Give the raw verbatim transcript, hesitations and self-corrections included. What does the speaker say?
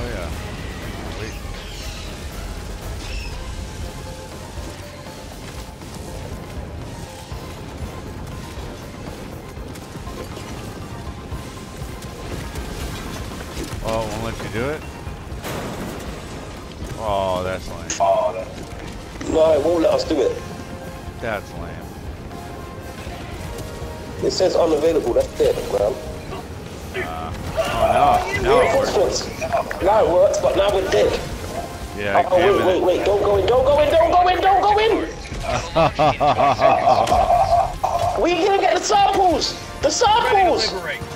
yeah. Sweet. Oh, it won't let you do it? Oh, that's lame. Oh, that... No, it won't let us do it. That's lame. It says unavailable, that's dead, man. Uh, oh, no. No, it works. Reinforcements. Now it works, but now we're dead. Yeah, oh, wait, wait, wait. Don't go in, don't go in, don't go in, don't go in! We didn't get the samples! The samples!